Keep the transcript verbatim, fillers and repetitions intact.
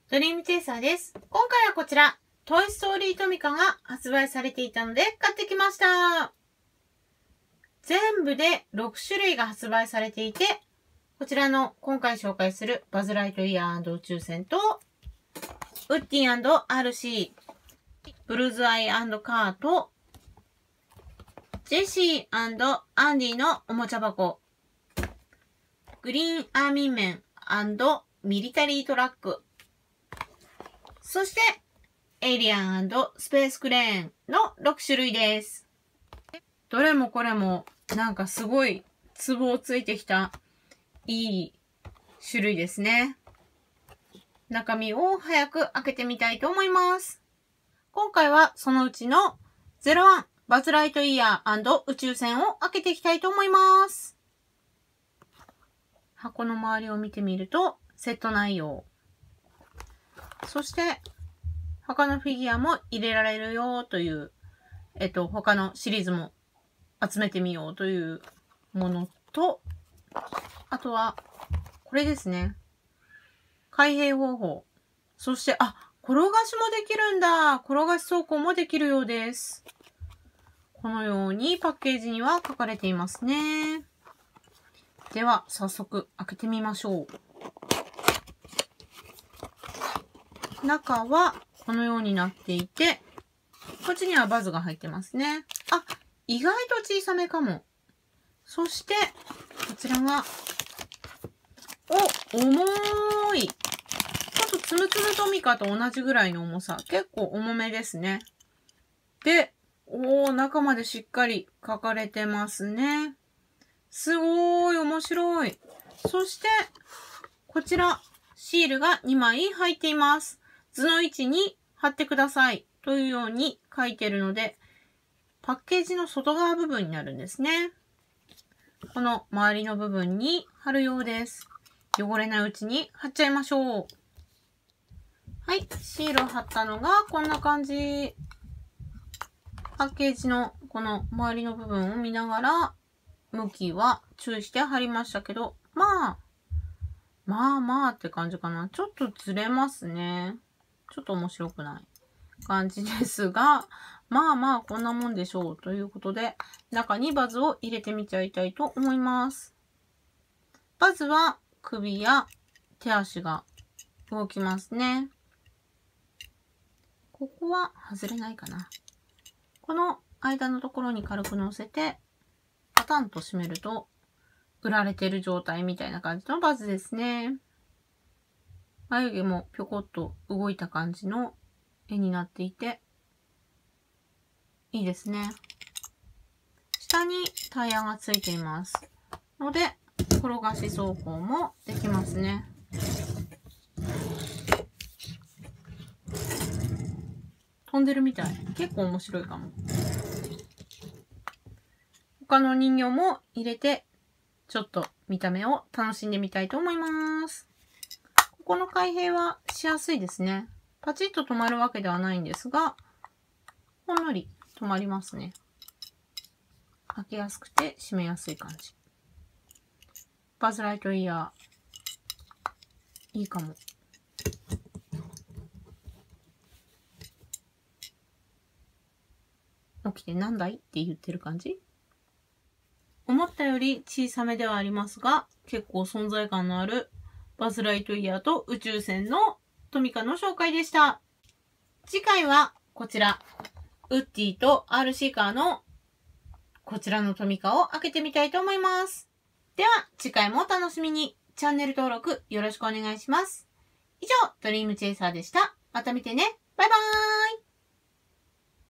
ドリームチェイサーです。今回はこちら、トイストーリートミカが発売されていたので買ってきました。全部でろくしゅるいが発売されていて、こちらの今回紹介するバズ・ライトイヤー&宇宙船と、ウッディ&アールシー、ブルーズアイ&カーと、ジェシー&アンディのおもちゃ箱、グリーンアーミーメン&ミリタリートラック、そして、エイリアン&スペースクレーンのろくしゅるいです。どれもこれもなんかすごいツボをついてきたいい種類ですね。中身を早く開けてみたいと思います。今回はそのうちのゼロワンバズ・ライトイヤー&宇宙船を開けていきたいと思います。箱の周りを見てみるとセット内容。そして、他のフィギュアも入れられるよという、えっと、他のシリーズも集めてみようというものと、あとは、これですね。開閉方法。そして、あ、転がしもできるんだ。転がし走行もできるようです。このようにパッケージには書かれていますね。では、早速開けてみましょう。中はこのようになっていて、こっちにはバズが入ってますね。あ、意外と小さめかも。そして、こちらが、お、重い。ちょっとつむつむトミカと同じぐらいの重さ。結構重めですね。で、おー、中までしっかり書かれてますね。すごーい、面白い。そして、こちら、シールがにまい入っています。図の位置に貼ってくださいというように書いているので、パッケージの外側部分になるんですね。この周りの部分に貼るようです。汚れないうちに貼っちゃいましょう。はい、シールを貼ったのがこんな感じ。パッケージのこの周りの部分を見ながら、向きは注意して貼りましたけど、まあ、まあまあって感じかな。ちょっとずれますね。ちょっと面白くない感じですが、まあまあこんなもんでしょうということで、中にバズを入れてみちゃいたいと思います。バズは首や手足が動きますね。ここは外れないかな。この間のところに軽く乗せて、パタンと締めると、売られてる状態みたいな感じのバズですね。眉毛もぴょこっと動いた感じの絵になっていて、いいですね。下にタイヤがついています。ので、転がし走行もできますね。飛んでるみたい。結構面白いかも。他の人形も入れて、ちょっと見た目を楽しんでみたいと思います。ここの開閉はしやすいですね。パチッと止まるわけではないんですが、ほんのり止まりますね。開けやすくて閉めやすい感じ。バズ・ライトイヤー、いいかも。起きてなんだいって言ってる感じ。思ったより小さめではありますが、結構存在感のあるバズ・ライトイヤーと宇宙船のトミカの紹介でした。次回はこちら、ウッディと アールシー カーのこちらのトミカを開けてみたいと思います。では次回もお楽しみに。チャンネル登録よろしくお願いします。以上、ドリームチェイサーでした。また見てね。バイバーイ。